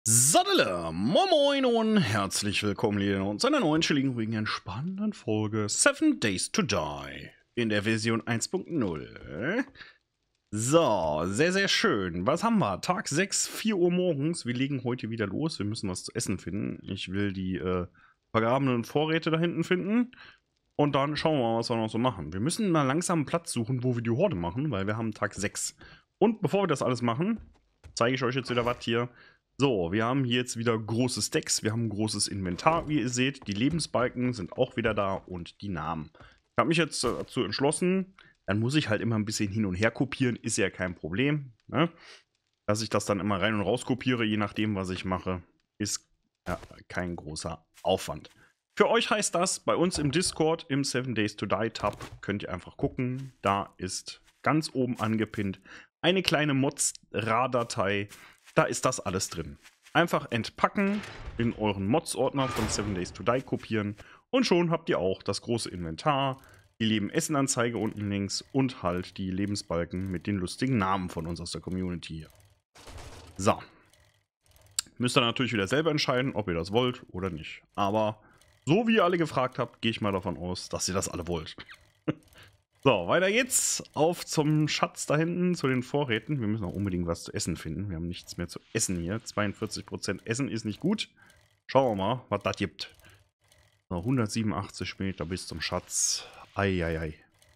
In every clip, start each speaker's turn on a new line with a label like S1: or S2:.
S1: Saddele, moin moin und herzlich willkommen hier zu einer neuen chilligen, ruhigen, entspannenden Folge 7 Days to Die in der Version 1.0. So, sehr, sehr schön. Was haben wir? Tag 6, 4 Uhr morgens. Wir legen heute wieder los. Wir müssen was zu essen finden. Ich will die vergrabenen Vorräte da hinten finden. Und dann schauen wir mal, was wir noch so machen. Wir müssen mal langsam einen Platz suchen, wo wir die Horde machen, weil wir haben Tag 6. Und bevor wir das alles machen, zeige ich euch jetzt wieder was hier. So, wir haben hier jetzt wieder große Stacks, wir haben ein großes Inventar, wie ihr seht. Die Lebensbalken sind auch wieder da und die Namen. Ich habe mich jetzt dazu entschlossen, dann muss ich halt immer ein bisschen hin und her kopieren, ist ja kein Problem. Ne? Dass ich das dann immer rein und raus kopiere, je nachdem, was ich mache, ist ja kein großer Aufwand. Für euch heißt das, bei uns im Discord, im 7 Days to Die Tab, könnt ihr einfach gucken. Da ist ganz oben angepinnt eine kleine Mods-RAR-Datei. Da ist das alles drin. Einfach entpacken, in euren Mods-Ordner von 7 Days to Die kopieren und schon habt ihr auch das große Inventar, die Leben-Essen-Anzeige unten links und halt die Lebensbalken mit den lustigen Namen von uns aus der Community hier. So. Müsst ihr natürlich wieder selber entscheiden, ob ihr das wollt oder nicht. Aber so wie ihr alle gefragt habt, gehe ich mal davon aus, dass ihr das alle wollt. So, weiter geht's. Auf zum Schatz da hinten, zu den Vorräten. Wir müssen auch unbedingt was zu essen finden. Wir haben nichts mehr zu essen hier. 42% Essen ist nicht gut. Schauen wir mal, was das gibt. So, 187 Meter bis zum Schatz. Eieiei.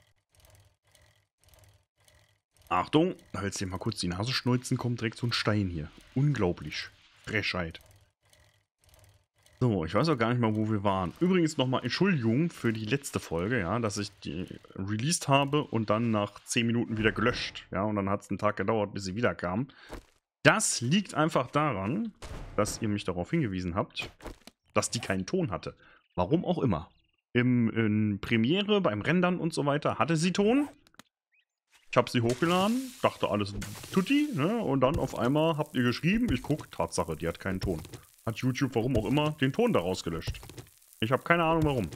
S1: Achtung, da willst du dir mal kurz die Nase schneuzen, kommt direkt so ein Stein hier. Unglaublich. Frechheit. So, ich weiß auch gar nicht mal, wo wir waren. Übrigens nochmal Entschuldigung für die letzte Folge, ja, dass ich die released habe und dann nach 10 Minuten wieder gelöscht. Ja, und dann hat es einen Tag gedauert, bis sie wieder kam. Das liegt einfach daran, dass ihr mich darauf hingewiesen habt, dass die keinen Ton hatte. Warum auch immer. In Premiere, beim Rendern und so weiter, hatte sie Ton. Ich habe sie hochgeladen, dachte alles tutti, ne? Und dann auf einmal habt ihr geschrieben, ich gucke, Tatsache, die hat keinen Ton. Hat YouTube, warum auch immer, den Ton daraus gelöscht. Ich habe keine Ahnung, warum.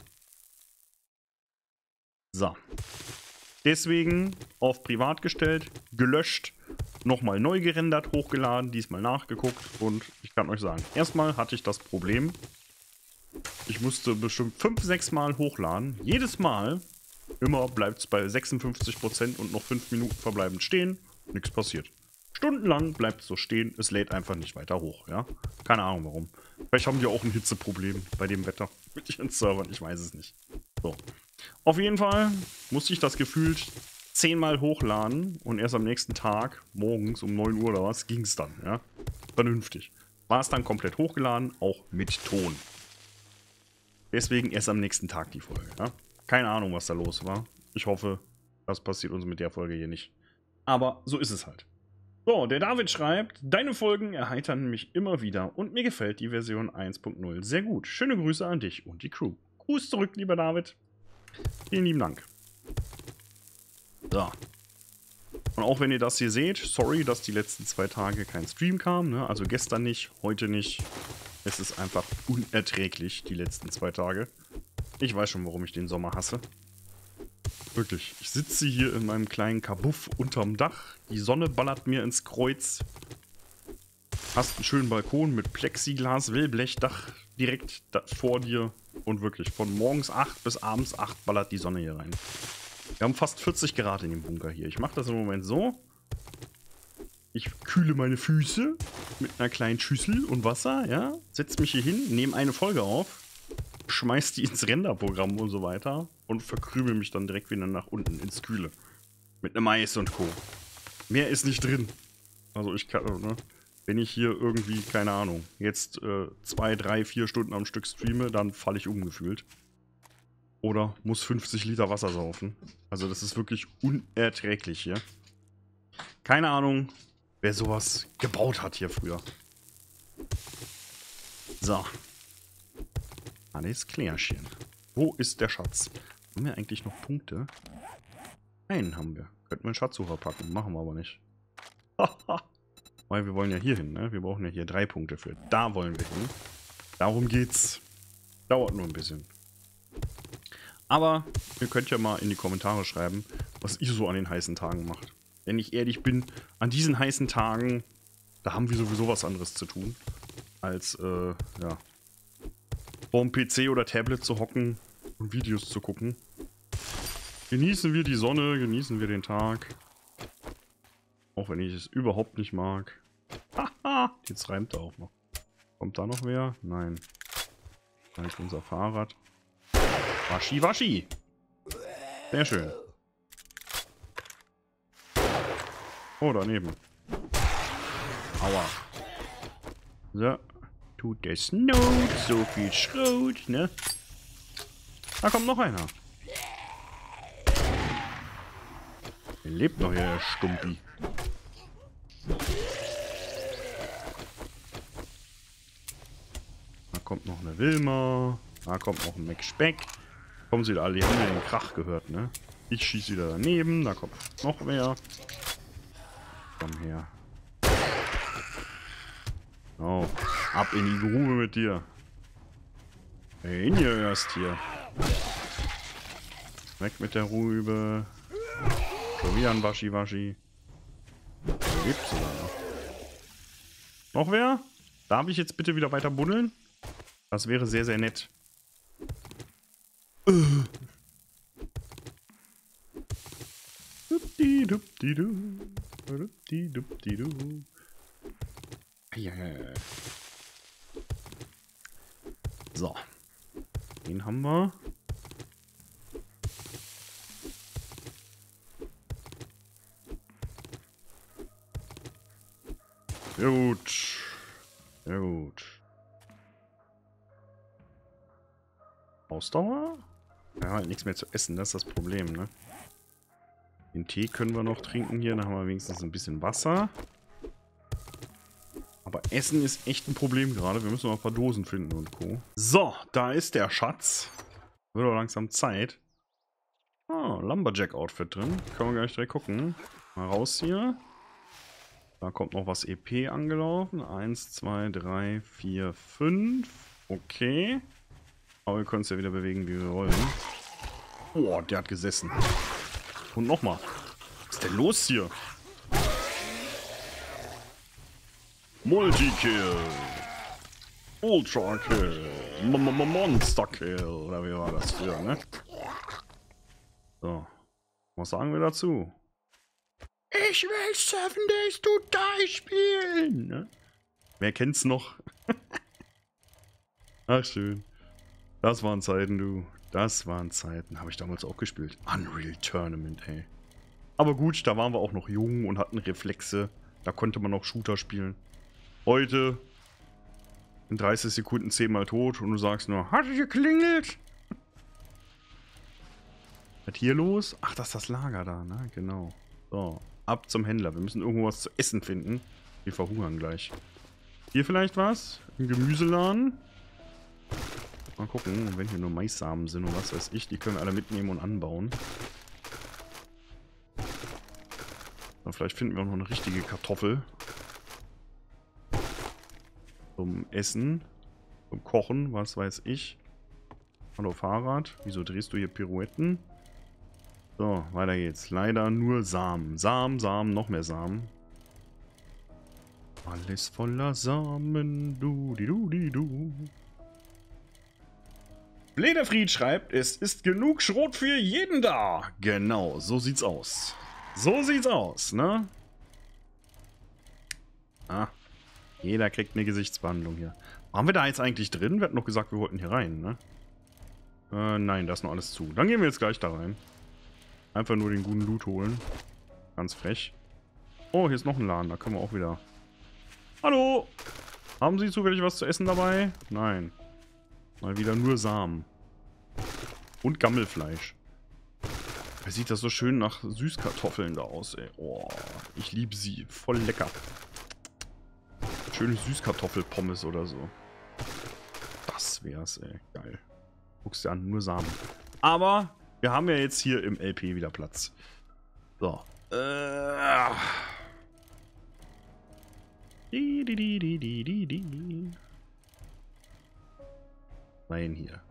S1: So. Deswegen auf privat gestellt, gelöscht, nochmal neu gerendert, hochgeladen, diesmal nachgeguckt und ich kann euch sagen, erstmal hatte ich das Problem, ich musste bestimmt 5, 6 Mal hochladen. Jedes Mal, immer bleibt es bei 56% und noch 5 Minuten verbleibend stehen, nichts passiert. Stundenlang bleibt es so stehen, es lädt einfach nicht weiter hoch, ja. Keine Ahnung warum. Vielleicht haben die auch ein Hitzeproblem bei dem Wetter mit ihren Servern, ich weiß es nicht. So. Auf jeden Fall musste ich das gefühlt 10 Mal hochladen und erst am nächsten Tag, morgens um 9 Uhr oder was, ging es dann, ja. Vernünftig. War es dann komplett hochgeladen, auch mit Ton. Deswegen erst am nächsten Tag die Folge, ja. Keine Ahnung, was da los war. Ich hoffe, das passiert uns mit der Folge hier nicht. Aber so ist es halt. So, der David schreibt, deine Folgen erheitern mich immer wieder und mir gefällt die Version 1.0 sehr gut. Schöne Grüße an dich und die Crew. Gruß zurück, lieber David. Vielen lieben Dank. So. Und auch wenn ihr das hier seht, sorry, dass die letzten 2 Tage kein Stream kam, ne? Also gestern nicht, heute nicht. Es ist einfach unerträglich, die letzten 2 Tage. Ich weiß schon, warum ich den Sommer hasse. Wirklich, ich sitze hier in meinem kleinen Kabuff unterm Dach. Die Sonne ballert mir ins Kreuz. Hast einen schönen Balkon mit Plexiglas, Wellblechdach direkt vor dir. Und wirklich, von morgens 8 bis abends 8 ballert die Sonne hier rein. Wir haben fast 40 Grad in dem Bunker hier. Ich mache das im Moment so. Ich kühle meine Füße mit einer kleinen Schüssel und Wasser, ja. Setze mich hier hin, nehme eine Folge auf. Schmeiß die ins Renderprogramm und so weiter und verkrümel mich dann direkt wieder nach unten ins Kühle. Mit einem Mais und Co. Mehr ist nicht drin. Also ich kann, ne, wenn ich hier irgendwie, keine Ahnung, jetzt 2, 3, 4 Stunden am Stück streame, dann falle ich umgefühlt. Oder muss 50 Liter Wasser saufen. Also das ist wirklich unerträglich hier. Keine Ahnung, wer sowas gebaut hat hier früher. So. Alles klärchen. Wo ist der Schatz? Haben wir eigentlich noch Punkte? Einen haben wir. Könnten wir einen Schatzsucher packen. Machen wir aber nicht. Weil wir wollen ja hier hin, ne? Wir brauchen ja hier 3 Punkte für. Da wollen wir hin. Darum geht's. Dauert nur ein bisschen. Aber ihr könnt ja mal in die Kommentare schreiben, was ihr so an den heißen Tagen macht. Wenn ich ehrlich bin, an diesen heißen Tagen, da haben wir sowieso was anderes zu tun. als, ja, vorm PC oder Tablet zu hocken und Videos zu gucken. Genießen wir die Sonne, genießen wir den Tag. Auch wenn ich es überhaupt nicht mag. Haha, jetzt reimt er auch noch. Kommt da noch wer? Nein. Da ist unser Fahrrad. Waschi, waschi. Sehr schön. Oh, daneben. Aua. So. Tut das Not. So viel Schrot, ne? Da kommt noch einer. Er lebt noch hier, der Stumpi. Da kommt noch eine Wilma. Da kommt noch ein McSpeck. Kommen sie da alle, die haben ja den Krach gehört, ne? Ich schieße wieder daneben. Da kommt noch wer. Komm her. Oh, ab in die Grube mit dir. In hier erst hier. Weg mit der Rübe. Schon wieder ein Waschi-Waschi. Da lebt sogar noch. Noch wer? Darf ich jetzt bitte wieder weiter buddeln? Das wäre sehr, sehr nett. So. Den haben wir. Sehr gut. Sehr gut. Ausdauer? Ja, halt nichts mehr zu essen, das ist das Problem, ne? Den Tee können wir noch trinken hier, dann haben wir wenigstens ein bisschen Wasser. Aber Essen ist echt ein Problem gerade. Wir müssen noch ein paar Dosen finden und Co. So, da ist der Schatz. Wird auch langsam Zeit. Ah, Lumberjack-Outfit drin. Können wir gleich direkt gucken. Mal raus hier. Da kommt noch was EP angelaufen. 1, 2, 3, 4, 5. Okay. Aber wir können es ja wieder bewegen, wie wir wollen. Oh, der hat gesessen. Und nochmal. Was ist denn los hier? Multi-Kill. Ultra-Kill. Monster-Kill. Oder wie war das früher, ne? So. Was sagen wir dazu? Ich will 7 Days to Die spielen. Ne? Wer kennt's noch? Ach, schön. Das waren Zeiten, du. Das waren Zeiten. Habe ich damals auch gespielt. Unreal Tournament, ey. Aber gut, da waren wir auch noch jung und hatten Reflexe. Da konnte man auch Shooter spielen. Heute in 30 Sekunden 10-mal tot und du sagst nur, hat geklingelt? Was hier los? Ach, das ist das Lager da, ne? Genau. So, ab zum Händler. Wir müssen irgendwo was zu essen finden. Wir verhungern gleich. Hier vielleicht was? Ein Gemüseladen? Mal gucken, wenn hier nur Maissamen sind und was weiß ich, die können wir alle mitnehmen und anbauen. Und vielleicht finden wir auch noch eine richtige Kartoffel. Zum Essen, zum Kochen, was weiß ich. Hallo Fahrrad, wieso drehst du hier Pirouetten? So, weiter geht's. Leider nur Samen. Samen, noch mehr Samen. Alles voller Samen, du. Lederfried schreibt, es ist genug Schrot für jeden da. Genau, so sieht's aus. So sieht's aus, ne? Ah, jeder kriegt eine Gesichtsbehandlung hier. Waren wir da jetzt eigentlich drin? Wir hatten noch gesagt, wir wollten hier rein, ne? Nein, da ist noch alles zu. Dann gehen wir jetzt gleich da rein. Einfach nur den guten Loot holen. Ganz frech. Oh, hier ist noch ein Laden, da können wir auch wieder... Hallo! Haben Sie zufällig was zu essen dabei? Nein. Mal wieder nur Samen. Und Gammelfleisch. Da sieht das so schön nach Süßkartoffeln da aus, ey. Oh, ich liebe sie. Voll lecker. Schöne Süßkartoffelpommes oder so. Das wär's, ey. Geil. Guckst dir an, nur Samen. Aber wir haben ja jetzt hier im LP wieder Platz. So. Rein hier.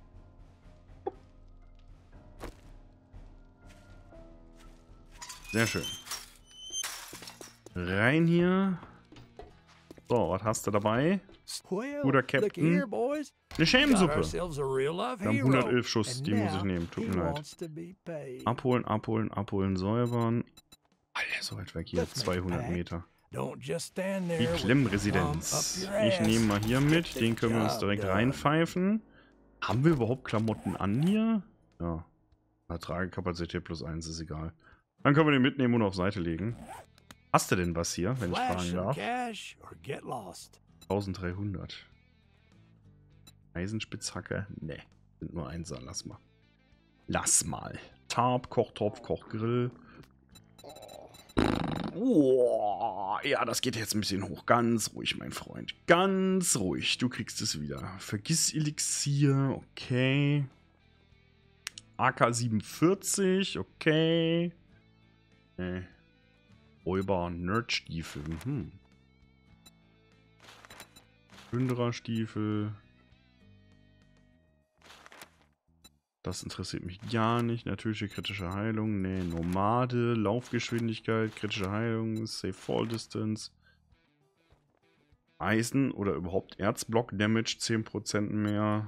S1: Sehr schön. Rein hier. So, was hast du dabei? Guter Captain. Eine Schämensuppe. Wir haben 111 Schuss, die muss ich nehmen. Tut mir leid. Abholen, abholen, abholen, säubern. Alter, so weit weg hier. 200 Meter. Die Klemmresidenz. Ich nehme mal hier mit. Den können wir uns direkt reinpfeifen. Haben wir überhaupt Klamotten an hier? Ja. Tragekapazität +1 ist egal. Dann können wir den mitnehmen und auf Seite legen. Hast du denn was hier, wenn ich fragen darf? 1300. Eisenspitzhacke? Ne. Sind nur Einser. Lass mal. Lass mal. Tarp, Kochtopf, Kochgrill. Oh, ja, das geht jetzt ein bisschen hoch. Ganz ruhig, mein Freund. Ganz ruhig. Du kriegst es wieder. Vergiss Elixier. Okay. AK-47. Okay. Räuber Nerdstiefel. Plündererstiefel. Das interessiert mich gar nicht. Natürliche kritische Heilung. Nee, Nomade, Laufgeschwindigkeit, kritische Heilung, Safe Fall Distance. Eisen oder überhaupt Erzblock Damage 10% mehr.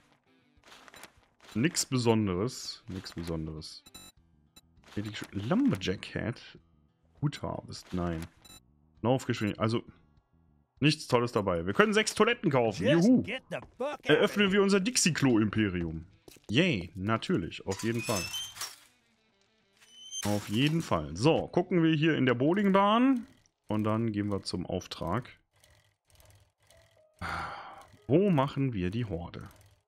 S1: Nix Besonderes. Nix Besonderes. Lumberjack Hat. Gut Harvest. Nein. Laufgeschwindigkeit. Also nichts Tolles dabei. Wir können 6 Toiletten kaufen. Juhu. Eröffnen wir unser Dixie-Klo-Imperium. Yay, natürlich, auf jeden Fall. Auf jeden Fall. So, gucken wir hier in der Bowlingbahn. Und dann gehen wir zum Auftrag. Wo machen wir die Horde?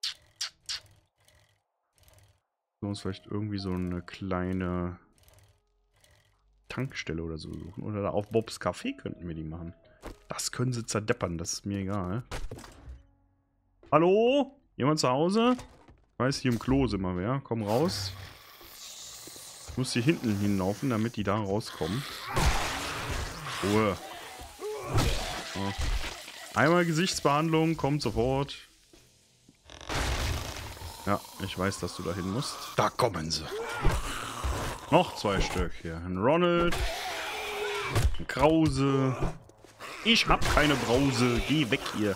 S1: Wir uns vielleicht irgendwie so eine kleine Tankstelle oder so suchen. Oder da auf Bobs Café könnten wir die machen. Das können sie zerdeppern, das ist mir egal. Hallo? Jemand zu Hause? Ich weiß, hier im Klo sind wir wer. Komm raus. Ich muss hier hinten hinlaufen, damit die da rauskommen. Ruhe. So. Einmal Gesichtsbehandlung, kommt sofort. Ja, ich weiß, dass du da hin musst. Da kommen sie. Noch 2 Stück hier. Ein Ronald. Ein Krause. Ich hab keine Brause. Geh weg hier.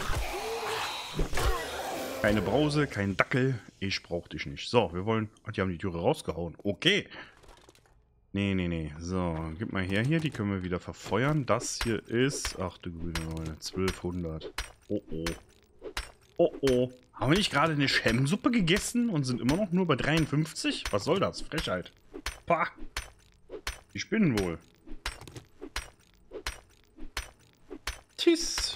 S1: Keine Brause, kein Dackel. Ich brauch dich nicht. So, wir wollen... Ach, die haben die Türe rausgehauen. Okay. Nee, nee, nee. So, gib mal her hier. Die können wir wieder verfeuern. Das hier ist... Ach du grüne Neune. 1200. Oh, oh. Oh, oh. Haben wir nicht gerade eine Schemmsuppe gegessen und sind immer noch nur bei 53? Was soll das? Frechheit. Pah. Die spinnen wohl. Tiss.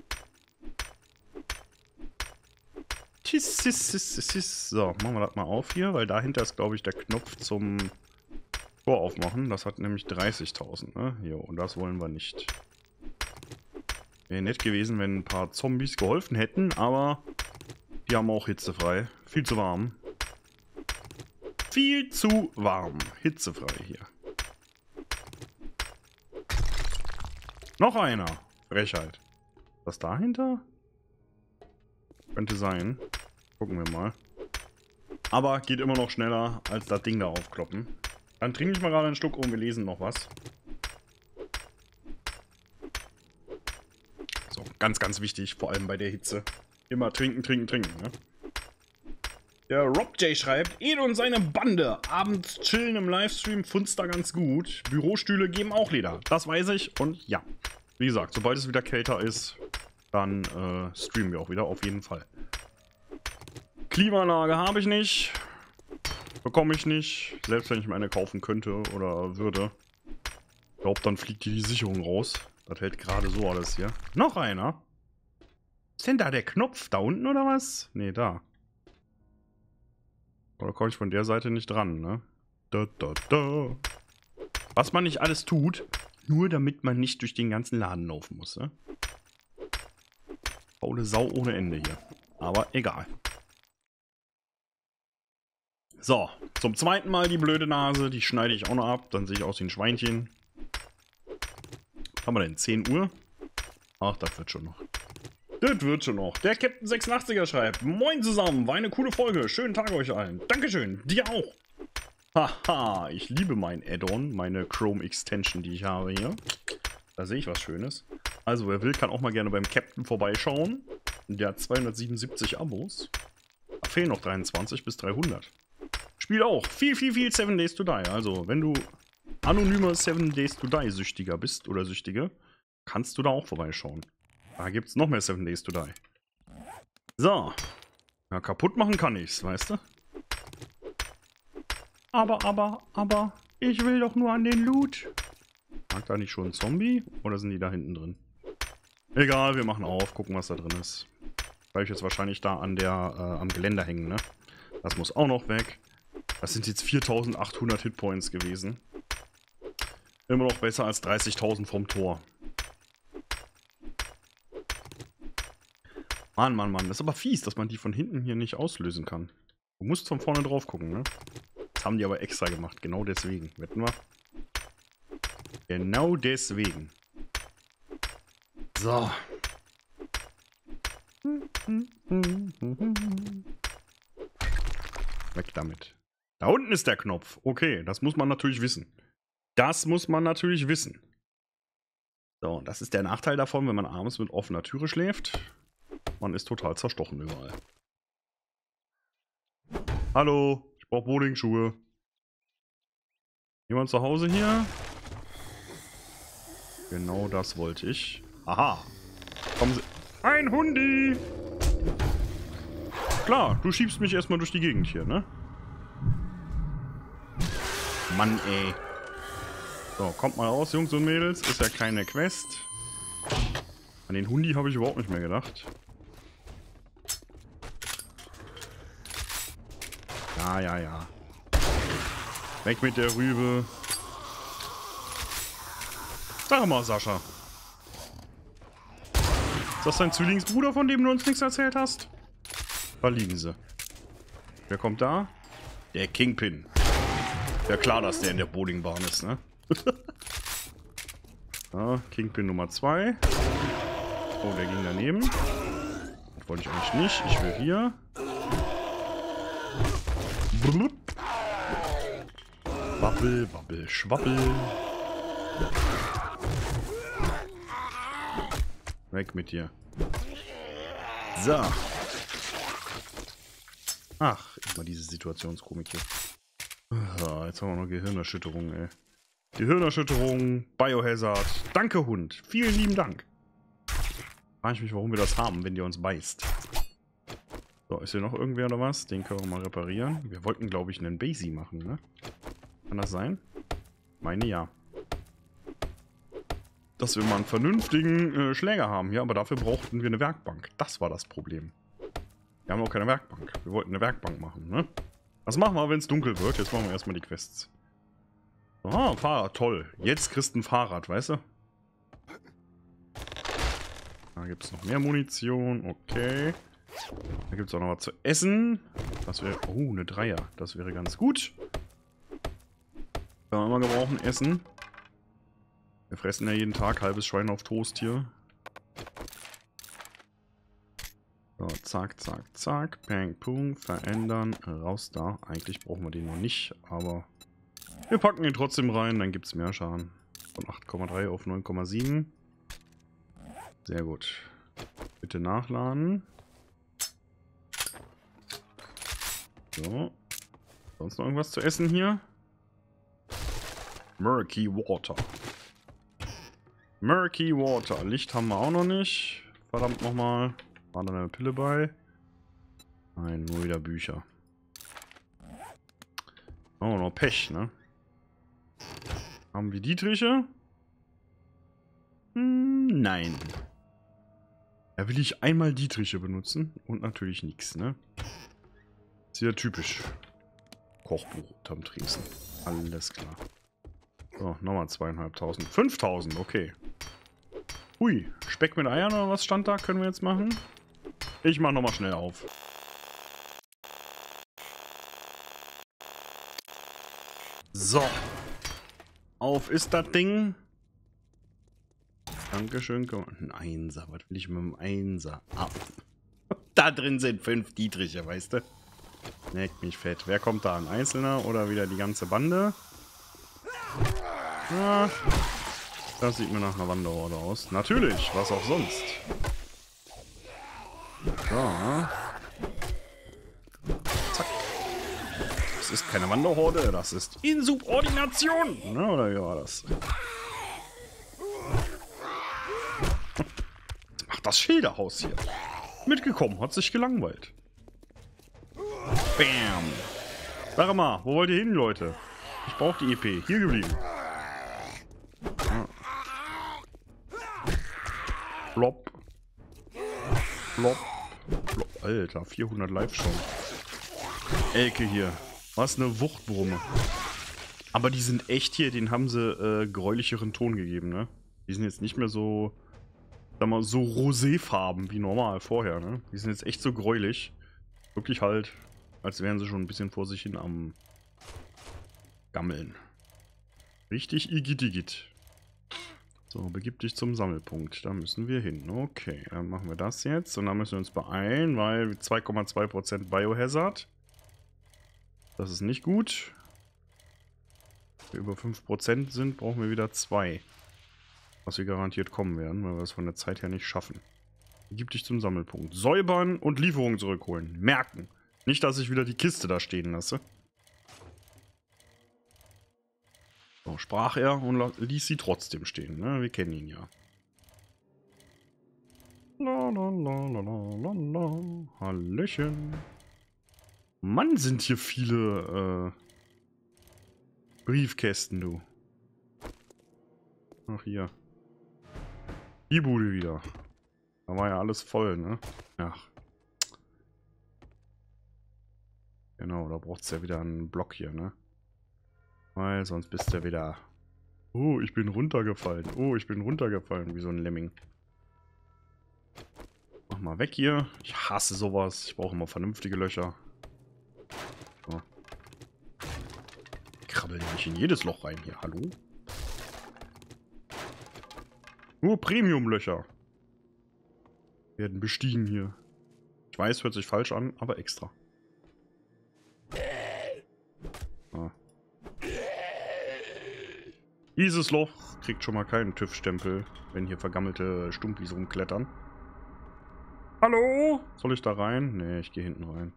S1: So, machen wir das mal auf hier, weil dahinter ist, glaube ich, der Knopf zum Tor aufmachen. Das hat nämlich 30.000, ne? Jo, und das wollen wir nicht. Wäre nett gewesen, wenn ein paar Zombies geholfen hätten, aber die haben auch hitzefrei. Viel zu warm. Viel zu warm. Hitzefrei hier. Noch einer. Frechheit. Was dahinter? Könnte sein. Gucken wir mal. Aber geht immer noch schneller als das Ding da aufkloppen. Dann trinke ich mal gerade einen Schluck und wir lesen noch was. So, ganz, ganz wichtig, vor allem bei der Hitze. Immer trinken, trinken, trinken, ne? Der Rob J schreibt, Ed und seine Bande. Abends chillen im Livestream, fund's da ganz gut. Bürostühle geben auch Leder. Das weiß ich und ja. Wie gesagt, sobald es wieder kälter ist, dann streamen wir auch wieder, auf jeden Fall. Klimaanlage habe ich nicht. Bekomme ich nicht. Selbst wenn ich mir eine kaufen könnte oder würde. Ich glaube, dann fliegt die Sicherung raus. Das hält gerade so alles hier. Noch einer. Ist denn da der Knopf? Da unten oder was? Nee, da. Oder komme ich von der Seite nicht dran, ne? Da, da, da. Was man nicht alles tut, nur damit man nicht durch den ganzen Laden laufen muss, ne? Faule Sau ohne Ende hier. Aber egal. So, zum zweiten Mal die blöde Nase. Die schneide ich auch noch ab. Dann sehe ich aus wie ein Schweinchen. Was haben wir denn? 10 Uhr? Ach, das wird schon noch. Das wird schon noch. Der Captain 86er schreibt, Moin zusammen, war eine coole Folge. Schönen Tag euch allen. Dankeschön, dir auch. Haha, ich liebe mein Add-on, meine Chrome Extension, die ich habe hier. Da sehe ich was Schönes. Also, wer will, kann auch mal gerne beim Captain vorbeischauen. Der hat 277 Abos. Da fehlen noch 23 bis 300. Spielt auch viel 7 Days to Die. Also, wenn du anonymer 7 Days to Die Süchtiger bist oder Süchtige, kannst du da auch vorbeischauen. Da gibt es noch mehr 7 Days to Die. So. Ja, kaputt machen kann ich's, weißt du? Aber, ich will doch nur an den Loot. Mag da nicht schon ein Zombie? Oder sind die da hinten drin? Egal, wir machen auf, gucken, was da drin ist. Weil ich jetzt wahrscheinlich da an der, am Geländer hängen, ne? Das muss auch noch weg. Das sind jetzt 4800 Hitpoints gewesen. Immer noch besser als 30.000 vom Tor. Mann. Das ist aber fies, dass man die von hinten hier nicht auslösen kann. Du musst von vorne drauf gucken, ne? Das haben die aber extra gemacht, genau deswegen. Wetten wir? Genau deswegen. So. Weg damit. Da unten ist der Knopf. Okay, das muss man natürlich wissen. Das muss man natürlich wissen. So, das ist der Nachteil davon, wenn man abends mit offener Türe schläft. Man ist total zerstochen überall. Hallo, ich brauche Bowlingschuhe. Jemand zu Hause hier? Genau das wollte ich. Aha. Kommen Sie. Ein Hundi! Klar, du schiebst mich erstmal durch die Gegend hier, ne? Mann, ey. So, kommt mal raus, Jungs und Mädels. Ist ja keine Quest. An den Hundi habe ich überhaupt nicht mehr gedacht. Ja. Weg mit der Rübe. Sag mal, Sascha. Ist das dein Zwillingsbruder, von dem du uns nichts erzählt hast? Da liegen sie. Wer kommt da? Der Kingpin. Ja klar, dass der in der Bowlingbahn ist, ne? Ja, Kingpin Nummer 2. Oh, der ging daneben. Das wollte ich eigentlich nicht. Ich will hier. Wabbel, wabbel, schwabbel. Weg mit dir. So. Ach, immer diese Situationskomik hier. So, jetzt haben wir noch Gehirnerschütterung, ey. Gehirnerschütterung, Biohazard. Danke, Hund. Vielen lieben Dank. Frage ich mich, warum wir das haben, wenn der uns beißt. So, ist hier noch irgendwer oder was? Den können wir mal reparieren. Wir wollten, glaube ich, einen Basie machen, ne? Kann das sein? Meine ja. Dass wir mal einen vernünftigen Schläger haben. Ja, aber dafür brauchten wir eine Werkbank. Das war das Problem. Wir haben auch keine Werkbank. Wir wollten eine Werkbank machen, ne? Was machen wir, wenn es dunkel wird? Jetzt machen wir erstmal die Quests. Ah, Fahrrad, toll. Jetzt kriegst du ein Fahrrad, weißt du? Da gibt es noch mehr Munition, okay. Da gibt es auch noch was zu essen. Das wäre... Oh, eine Dreier. Das wäre ganz gut. Können wir mal gebrauchen, Essen. Wir fressen ja jeden Tag halbes Schwein auf Toast hier. So, zack. Peng, pung, verändern. Raus da. Eigentlich brauchen wir den noch nicht, aber wir packen ihn trotzdem rein, dann gibt es mehr Schaden. Von 8,3 auf 9,7. Sehr gut. Bitte nachladen. So. Sonst noch irgendwas zu essen hier? Murky Water. Murky Water. Licht haben wir auch noch nicht. Verdammt nochmal. War da eine Pille bei? Nein, nur wieder Bücher. Oh, noch Pech, ne? Haben wir Dietriche? Nein. Da will ich einmal Dietriche benutzen und natürlich nichts, ne? Sehr typisch. Kochbuch unterm Tresen. Alles klar. So, nochmal 2.500. 5.000, okay. Hui, Speck mit Eiern oder was stand da? Können wir jetzt machen? Ich mach nochmal schnell auf. So. Auf ist das Ding. Dankeschön. Ein Einser. Was will ich mit dem Einser? Ah. Da drin sind 5 Dietriche, weißt du? Neckt mich fett. Wer kommt da? Ein Einzelner oder wieder die ganze Bande? Ja. Das sieht mir nach einer Wanderhorde aus. Natürlich, was auch sonst. So. Zack. Das ist keine Wanderhorde, das ist Insubordination. Na, oder wie war das? Jetzt macht das Schilderhaus hier. Mitgekommen, hat sich gelangweilt. Bam. Sag mal, wo wollt ihr hin, Leute? Ich brauche die EP. Hier geblieben. Ja. Flop. Flop. Flop. Alter, 400 live schon. Elke hier. Was eine Wuchtbrumme. Aber die sind echt hier, den haben sie gräulicheren Ton gegeben, ne? Die sind jetzt nicht mehr so, sag mal, so roséfarben wie normal vorher, ne? Die sind jetzt echt so gräulich. Wirklich halt, als wären sie schon ein bisschen vor sich hin am Gammeln. Richtig igidigit. So, begib dich zum Sammelpunkt. Da müssen wir hin. Okay, dann machen wir das jetzt. Und dann müssen wir uns beeilen, weil 2,2% Biohazard. Das ist nicht gut. Wenn wir über 5% sind, brauchen wir wieder 2. Was wir garantiert kommen werden, weil wir es von der Zeit her nicht schaffen. Begib dich zum Sammelpunkt. Säubern und Lieferung zurückholen. Merken. Nicht, dass ich wieder die Kiste da stehen lasse. So, sprach er und ließ sie trotzdem stehen. Ne? Wir kennen ihn ja. La, la, la, la, la, la. Hallöchen. Mann, sind hier viele Briefkästen, du. Ach, hier. Die Bude wieder. Da war ja alles voll, ne? Ach. Genau, da braucht es ja wieder einen Block hier, ne? Weil sonst bist du wieder... Oh, ich bin runtergefallen. Oh, ich bin runtergefallen, wie so ein Lemming. Mach mal weg hier. Ich hasse sowas. Ich brauche immer vernünftige Löcher. So. Ich krabbel ja nicht in jedes Loch rein hier. Hallo? Nur Premium-Löcher werden bestiegen hier. Ich weiß, hört sich falsch an, aber extra. Ah. Dieses Loch kriegt schon mal keinen TÜV-Stempel, wenn hier vergammelte Stumpis rumklettern. Hallo? Soll ich da rein? Nee, ich gehe hinten rein.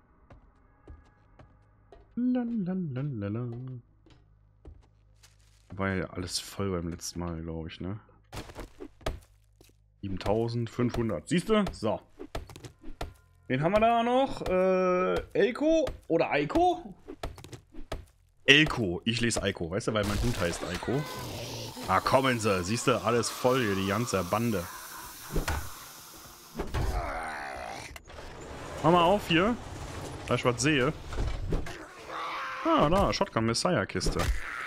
S1: Lalalala. War ja alles voll beim letzten Mal, glaube ich, ne? 7500. Siehst du? So. Wen haben wir da noch? Elko oder Eiko? Elko. Ich lese Eiko, weißt du, weil mein Hund heißt Eiko. Ah, kommen sie. Siehst du, alles voll hier, die ganze Bande. Mach mal auf hier. Da ich was sehe. Ah, da, Shotgun Messiah Kiste.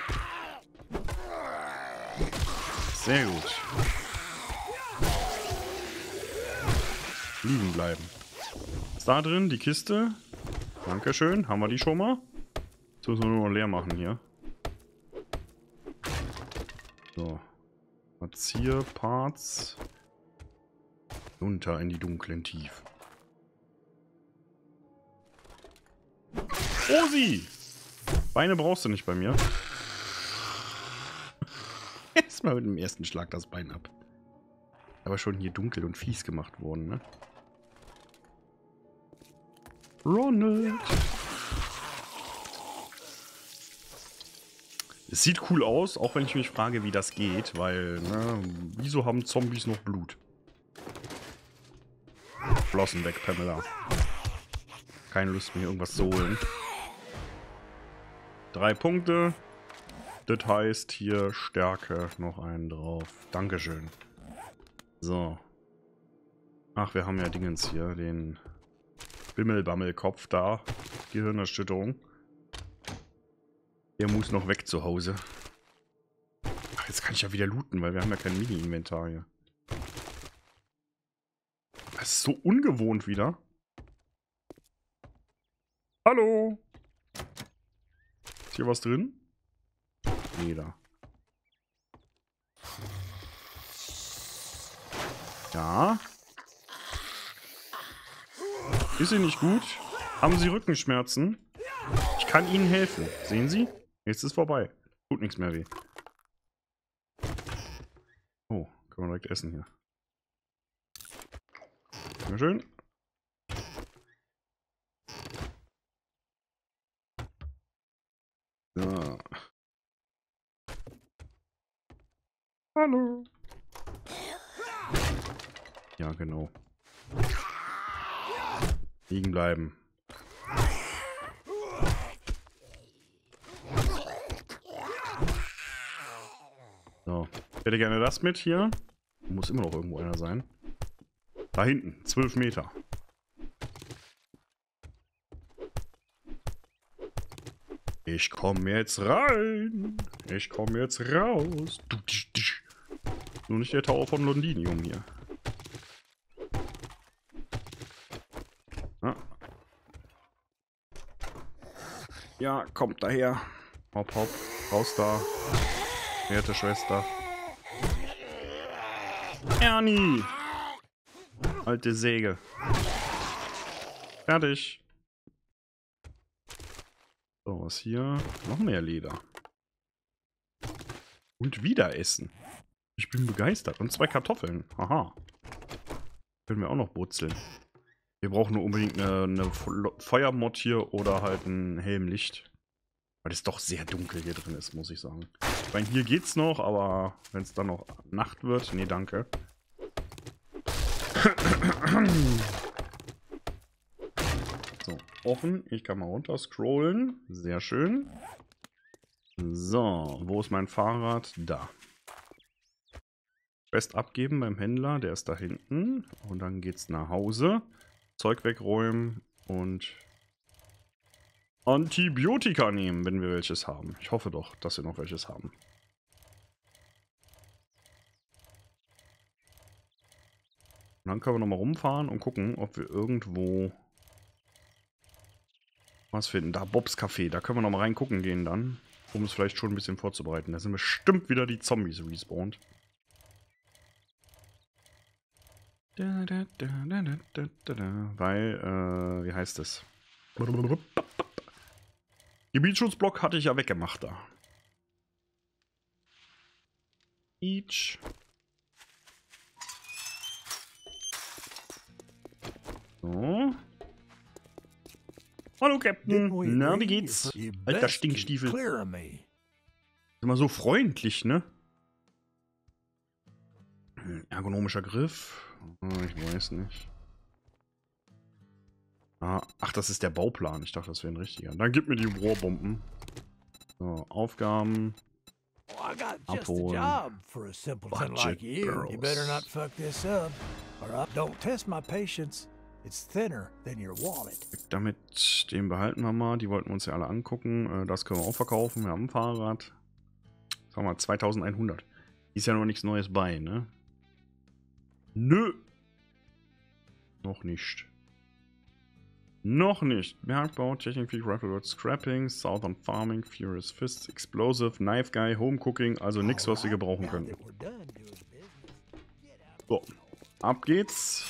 S1: Sehr gut. Liegen bleiben. Ist da drin die Kiste? Dankeschön. Haben wir die schon mal? Jetzt müssen wir nur noch leer machen hier. So. Erzieher Parts. Runter in die dunklen Tiefen. Rosi! Beine brauchst du nicht bei mir. Erstmal mit dem ersten Schlag das Bein ab. Aber schon hier dunkel und fies gemacht worden, ne? Ronald! Es sieht cool aus, auch wenn ich mich frage, wie das geht, weil, ne, wieso haben Zombies noch Blut? Flossen weg, Pamela. Keine Lust mehr, irgendwas zu holen. 3 Punkte. Das heißt hier Stärke noch einen drauf. Dankeschön. So. Ach, wir haben ja Dingens hier, den Bimmelbammelkopf da. Gehirnerschütterung. Der muss noch weg zu Hause. Ach, jetzt kann ich ja wieder looten, weil wir haben ja kein Mini-Inventar hier. Das ist so ungewohnt wieder. Hallo? Ist hier was drin? Nee, da. Ja. Ist Ihnen nicht gut? Haben Sie Rückenschmerzen? Ich kann Ihnen helfen. Sehen Sie? Jetzt ist vorbei. Tut nichts mehr weh. Können wir direkt essen hier. Sehr schön. So. Hallo. Ja, genau. Liegen bleiben. So. Ich hätte gerne das mit hier. Muss immer noch irgendwo einer sein. Da hinten. 12 Meter. Ich komme jetzt rein. Ich komme jetzt raus. Nur nicht der Tower von Londinium hier. Ah. Ja, kommt daher. Hopp, hopp. Raus da. Werte Schwester. Ernie! Alte Säge. Fertig. So, was hier? Noch mehr Leder. Und wieder Essen. Ich bin begeistert. Und 2 Kartoffeln. Aha. Können wir auch noch brutzeln. Wir brauchen nur unbedingt eine Feuermod hier oder halt ein Helmlicht. Weil es doch sehr dunkel hier drin ist, muss ich sagen. Ich meine, hier geht's noch, aber wenn es dann noch Nacht wird... Nee, danke. So, offen. Ich kann mal runter scrollen. Sehr schön. So, wo ist mein Fahrrad? Da. Quest abgeben beim Händler, der ist da hinten. Und dann geht's nach Hause. Zeug wegräumen und Antibiotika nehmen, wenn wir welches haben. Ich hoffe doch, dass wir noch welches haben. Und dann können wir nochmal rumfahren und gucken, ob wir irgendwo was finden. Da, Bobs Café, da können wir nochmal reingucken gehen dann, um es vielleicht schon ein bisschen vorzubereiten. Da sind bestimmt wieder die Zombies respawned. Weil, wie heißt es? Gebietsschutzblock hatte ich ja weggemacht da. Each. So. Hallo Captain. Na, wie geht's? Alter Stinkstiefel. Ist immer so freundlich, ne? Ergonomischer Griff. Ich weiß nicht. Ah, ach, das ist der Bauplan. Ich dachte, das wäre ein richtiger. Dann gib mir die Rohrbomben. So, Aufgaben. Abholen. Budget Barrels. Damit, den behalten wir mal. Die wollten wir uns ja alle angucken. Das können wir auch verkaufen. Wir haben ein Fahrrad. Sagen wir mal 2100. Ist ja noch nichts Neues bei, ne? Nö. Noch nicht. Noch nicht. Bergbau, Technik, Rifle World, Scrapping, Southern Farming, Furious Fists, Explosive, Knife Guy, Home Cooking, also nichts, was wir gebrauchen können. So, ab geht's.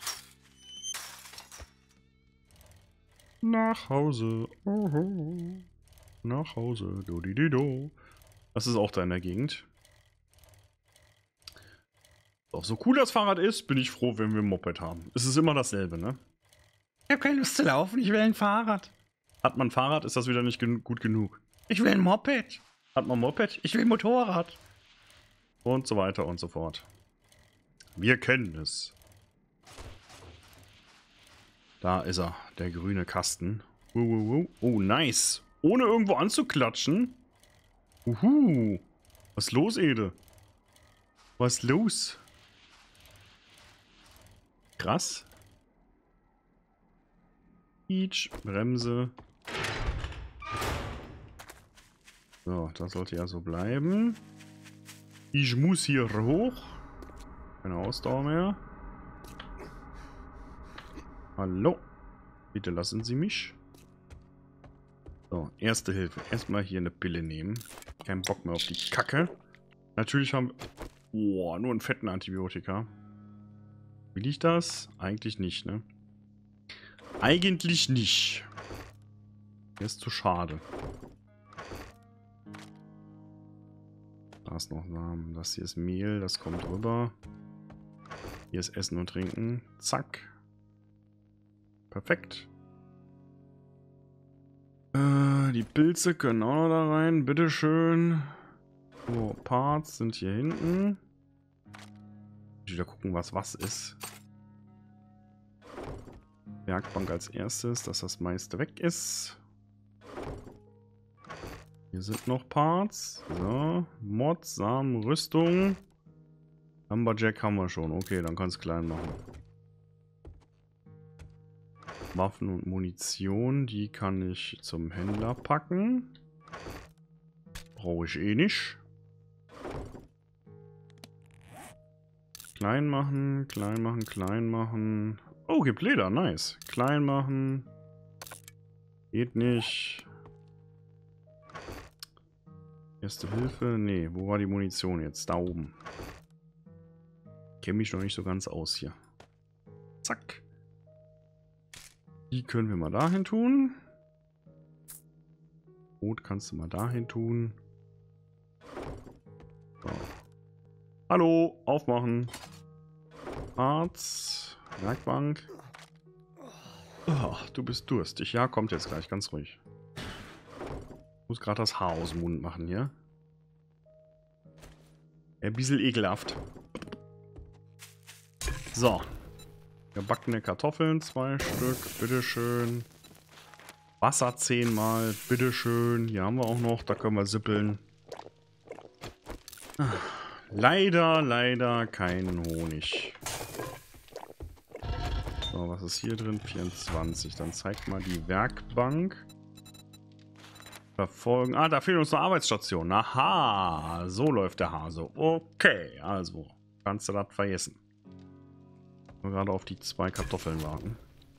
S1: Nach Hause. Oho. Nach Hause. Do-di-di-do. Das ist auch da in der Gegend. Doch, so cool das Fahrrad ist, bin ich froh, wenn wir ein Moped haben. Es ist immer dasselbe, ne? Ich habe keine Lust zu laufen, ich will ein Fahrrad. Hat man ein Fahrrad, ist das wieder nicht gut genug. Ich will ein Moped. Hat man ein Moped? Ich will ein Motorrad. Und so weiter und so fort. Wir kennen es. Da ist er, der grüne Kasten. Oh, nice. Ohne irgendwo anzuklatschen. Was ist los, Ede? Was ist los? Krass. Each, Bremse. So, das sollte ja so bleiben. Ich muss hier hoch. Keine Ausdauer mehr. Hallo. Bitte lassen Sie mich. So, erste Hilfe. Erstmal hier eine Pille nehmen. Kein Bock mehr auf die Kacke. Natürlich haben wir... Oh, nur einen fetten Antibiotika. Will ich das? Eigentlich nicht, ne? Eigentlich nicht. Der ist zu schade. Da ist noch Samen. Das hier ist Mehl, das kommt rüber. Hier ist Essen und Trinken. Zack. Perfekt. Die Pilze können auch noch da rein. Bitteschön. So, Parts sind hier hinten. Ich will wieder gucken, was ist. Werkbank als erstes, dass das meiste weg ist. Hier sind noch Parts. So, Mods, Samen, Rüstung. Lumberjack haben wir schon. Okay, dann kann es klein machen. Waffen und Munition, die kann ich zum Händler packen. Brauche ich eh nicht. Klein machen, klein machen, klein machen. Oh, gibt Leder, nice. Klein machen. Geht nicht. Erste Hilfe, nee, wo war die Munition jetzt? Da oben. Kenne mich noch nicht so ganz aus hier. Zack. Die können wir mal dahin tun. Rot kannst du mal dahin tun. So. Hallo, aufmachen. Arzt, Werkbank. Oh, du bist durstig. Ja, kommt jetzt gleich, ganz ruhig. Ich muss gerade das Haar aus dem Mund machen hier. Ein bisschen ekelhaft. So. Gebackene Kartoffeln, 2 Stück, bitteschön. Wasser 10 Mal, bitteschön. Hier haben wir auch noch, da können wir sippeln. Leider keinen Honig. So, was ist hier drin? 24. Dann zeigt mal die Werkbank. Verfolgen. Ah, da fehlt uns eine Arbeitsstation. Aha, so läuft der Hase. Okay, also kannst du das vergessen. Nur gerade auf die 2 Kartoffeln warten.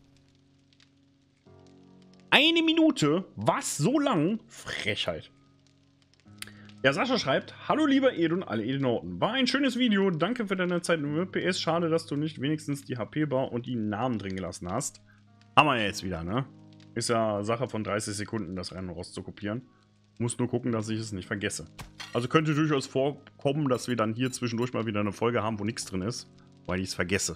S1: 1 Minute? Was? So lang? Frechheit. Ja, Sascha schreibt, hallo lieber Ed und alle Edenoten. War ein schönes Video, danke für deine Zeit im PS. Schade, dass du nicht wenigstens die HP-Bar und die Namen drin gelassen hast. Haben wir ja jetzt wieder, ne? Ist ja Sache von 30 Sekunden, das Rennen rauszukopieren. Muss nur gucken, dass ich es nicht vergesse. Also könnte durchaus vorkommen, dass wir dann hier zwischendurch mal wieder eine Folge haben, wo nichts drin ist, weil ich es vergesse.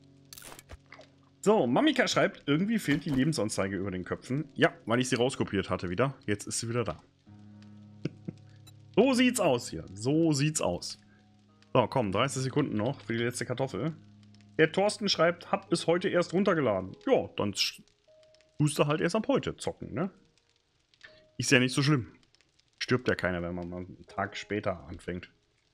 S1: So, Mamika schreibt, irgendwie fehlt die Lebensanzeige über den Köpfen. Ja, weil ich sie rauskopiert hatte wieder. Jetzt ist sie wieder da. So sieht's aus hier. So sieht's aus. So, komm, 30 Sekunden noch für die letzte Kartoffel. Der Thorsten schreibt, hab bis heute erst runtergeladen. Ja, dann tust du halt erst ab heute zocken, ne? Ist ja nicht so schlimm. Stirbt ja keiner, wenn man mal einen Tag später anfängt.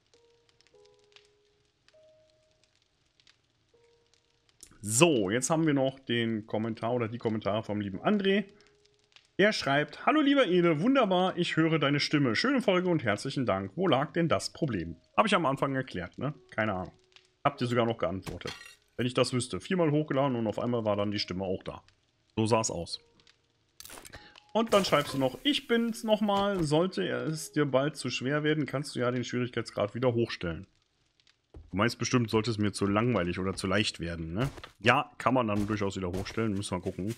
S1: So, jetzt haben wir noch den Kommentar oder die Kommentare vom lieben André. Er schreibt, hallo lieber Ede, wunderbar, ich höre deine Stimme. Schöne Folge und herzlichen Dank. Wo lag denn das Problem? Habe ich am Anfang erklärt, ne? Keine Ahnung. Habt ihr sogar noch geantwortet. Wenn ich das wüsste. 4-mal hochgeladen und auf einmal war dann die Stimme auch da. So sah es aus. Und dann schreibst du noch, ich bin's nochmal. Sollte es dir bald zu schwer werden, kannst du ja den Schwierigkeitsgrad wieder hochstellen. Du meinst bestimmt, sollte es mir zu langweilig oder zu leicht werden, ne? Ja, kann man dann durchaus wieder hochstellen. Müssen wir gucken.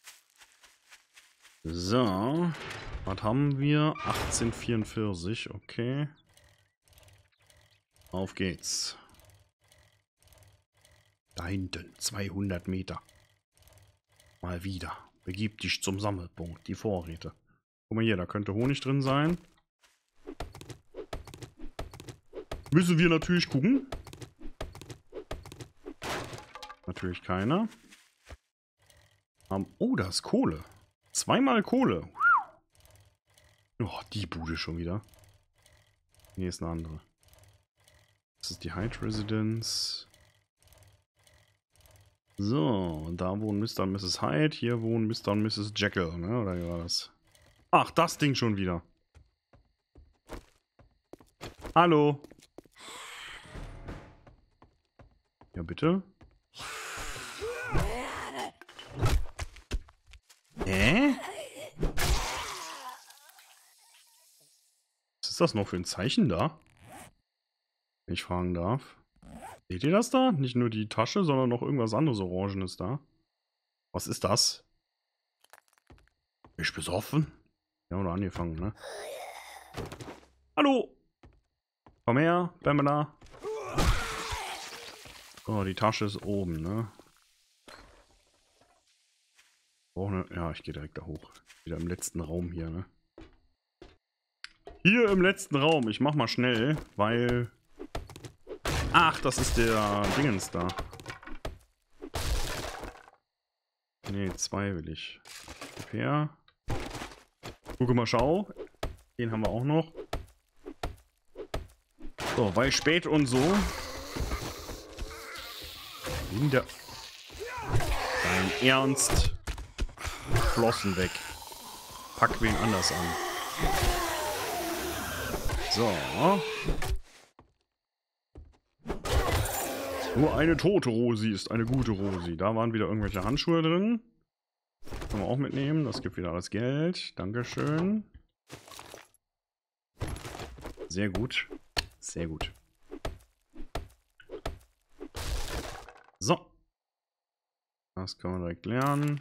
S1: So. Was haben wir? 1844, okay. Auf geht's. Da hinten, 200 Meter. Mal wieder. Begib dich zum Sammelpunkt, die Vorräte. Guck mal hier, da könnte Honig drin sein. Müssen wir natürlich gucken. Natürlich keiner. Oh, da ist Kohle. 2-mal Kohle. Oh, die Bude schon wieder. Hier ist eine andere. Das ist die Hyde Residence. So, da wohnen Mr. und Mrs. Hyde. Hier wohnen Mr. und Mrs. Jekyll, ne? Oder wie war das? Ach, das Ding schon wieder. Hallo. Ja, bitte? Was ist das noch für ein Zeichen da? Wenn ich fragen darf. Seht ihr das da? Nicht nur die Tasche, sondern noch irgendwas anderes Orangenes da. Was ist das? Bin ich besoffen? Ja, oder angefangen, ne? Hallo! Komm her, Pamela. Oh, die Tasche ist oben, ne? Oh, ne? Ja, ich gehe direkt da hoch. Wieder im letzten Raum hier, ne? Hier im letzten Raum. Ich mach mal schnell, weil... Ach, das ist der Dingens da. Ne, 2 will ich. Gib her. Gucke mal, schau. Den haben wir auch noch. So, weil spät und so. Dein Ernst. Flossen weg. Pack wen anders an. So. Nur eine tote Rosi ist eine gute Rosi. Da waren wieder irgendwelche Handschuhe drin. Können wir auch mitnehmen. Das gibt wieder alles Geld. Dankeschön. Sehr gut. Sehr gut. So. Das können wir direkt lernen.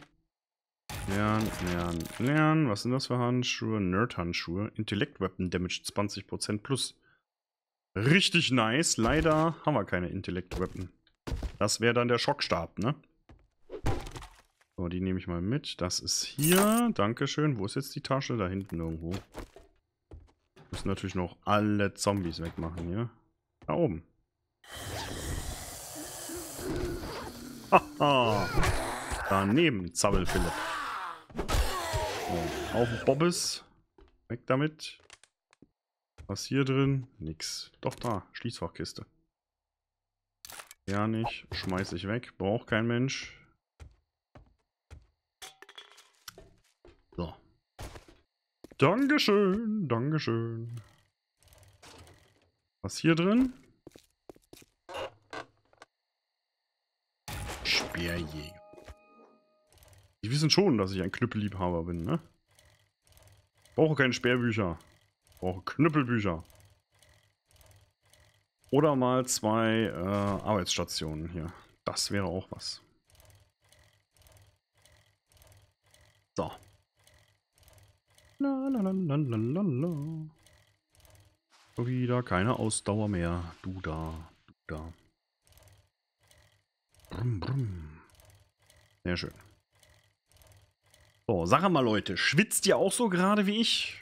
S1: Lernen. Was sind das für Handschuhe? Nerd-Handschuhe. Intellect-Weapon Damage 20% plus. Richtig nice. Leider haben wir keine Intellect-Weapon. Das wäre dann der Schockstab, ne? So, die nehme ich mal mit. Das ist hier. Dankeschön. Wo ist jetzt die Tasche? Da hinten irgendwo. Müssen natürlich noch alle Zombies wegmachen hier. Da oben. Haha. Daneben, Zappel Philipp. So, auf Bobbes. Weg damit. Was hier drin? Nix. Doch da, Schließfachkiste. Ja nicht. Schmeiß ich weg. Braucht kein Mensch. So. Dankeschön. Dankeschön. Was hier drin? Speerjäger. Die wissen schon, dass ich ein Knüppelliebhaber bin, ne? Brauche keine Speerbücher. Brauche Knüppelbücher. Oder mal 2 Arbeitsstationen hier. Das wäre auch was. So. Lalalala. Wieder keine Ausdauer mehr. Du da. Du da. Brumm, brumm. Sehr schön. So, sag mal Leute, schwitzt ihr auch so gerade wie ich?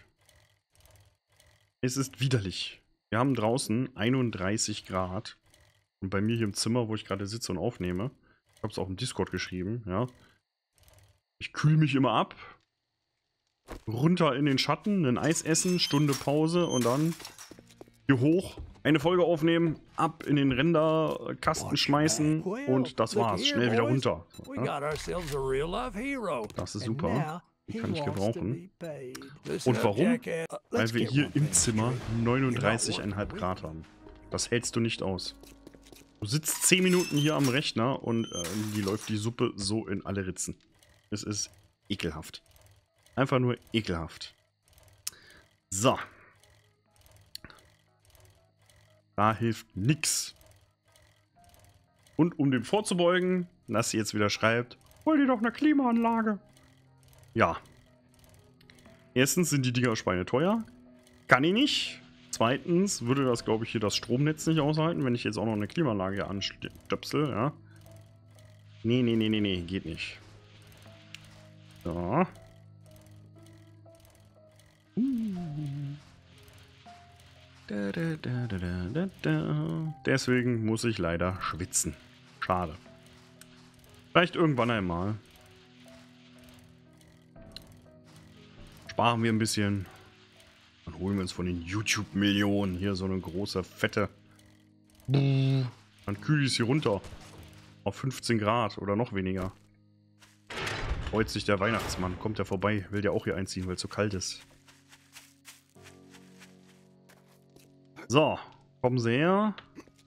S1: Es ist widerlich. Wir haben draußen 31 Grad. Und bei mir hier im Zimmer, wo ich gerade sitze und aufnehme, ich habe es auch im Discord geschrieben, ja. Ich kühle mich immer ab. Runter in den Schatten, ein Eis essen, Stunde Pause und dann hier hoch, eine Folge aufnehmen, ab in den Renderkasten schmeißen und das war's. Schnell wieder runter. Ja. Das ist super. Die kann ich gebrauchen. Und warum? Weil wir hier im Zimmer 39,5 Grad haben. Das hältst du nicht aus. Du sitzt 10 Minuten hier am Rechner und die läuft die Suppe so in alle Ritzen. Es ist ekelhaft. Einfach nur ekelhaft. So. Da hilft nix. Und um dem vorzubeugen, dass sie jetzt wieder schreibt, hol dir doch eine Klimaanlage. Ja. Erstens sind die Dinger schweineteuer. Kann ich nicht. Zweitens würde das, glaube ich, hier das Stromnetz nicht aushalten, wenn ich jetzt auch noch eine Klimaanlage anstöpsel, ja. Nee, geht nicht. So. Deswegen muss ich leider schwitzen. Schade. Vielleicht irgendwann einmal. Sparen wir ein bisschen. Dann holen wir uns von den YouTube-Millionen hier so eine große, fette. Dann kühle ich sie runter. Auf 15 Grad oder noch weniger. Freut sich der Weihnachtsmann. Kommt der vorbei. Will der auch hier einziehen, weil es so kalt ist. So. Kommen sie her.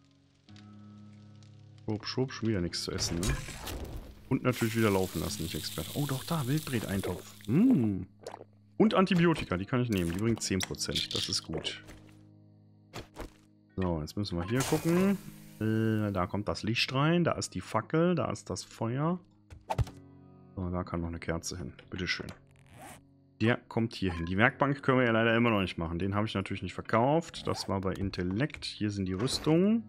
S1: Schub, schon wieder nichts zu essen, ne? Und natürlich wieder laufen lassen, nicht Experte. Oh, doch, da, Wildbret-Eintopf. Und Antibiotika, die kann ich nehmen. Die bringt 10%. Das ist gut. So, jetzt müssen wir hier gucken. Da kommt das Licht rein. Da ist die Fackel. Da ist das Feuer. So, da kann noch eine Kerze hin. Bitteschön. Der kommt hier hin. Die Werkbank können wir ja leider immer noch nicht machen. Den habe ich natürlich nicht verkauft. Das war bei Intellekt. Hier sind die Rüstungen.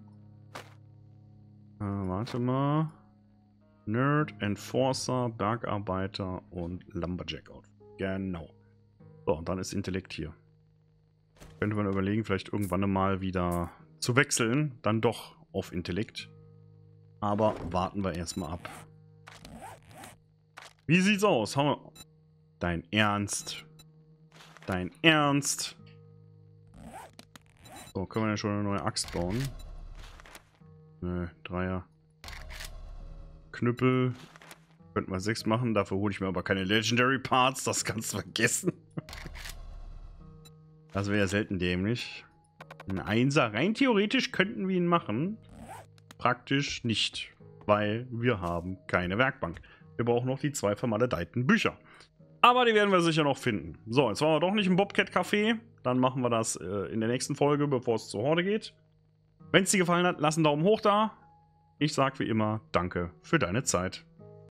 S1: Warte mal. Nerd, Enforcer, Bergarbeiter und Lumberjack Outfit. Genau. So, und dann ist Intellekt hier. Könnte man überlegen, vielleicht irgendwann mal wieder zu wechseln. Dann doch auf Intellekt. Aber warten wir erstmal ab. Wie sieht's aus? Haben wir... Dein Ernst? Dein Ernst? So, können wir ja schon eine neue Axt bauen? Nö, Dreier. Knüppel. Könnten wir 6 machen, dafür hole ich mir aber keine Legendary Parts, das kannst du vergessen. Das wäre ja selten dämlich. Ein Einser, rein theoretisch könnten wir ihn machen. Praktisch nicht, weil wir haben keine Werkbank. Wir brauchen noch die 2 vermaledeiten Bücher. Aber die werden wir sicher noch finden. So, jetzt waren wir doch nicht im Bobcat Café. Dann machen wir das in der nächsten Folge, bevor es zur Horde geht. Wenn es dir gefallen hat, lass einen Daumen hoch da. Ich sag wie immer, danke für deine Zeit.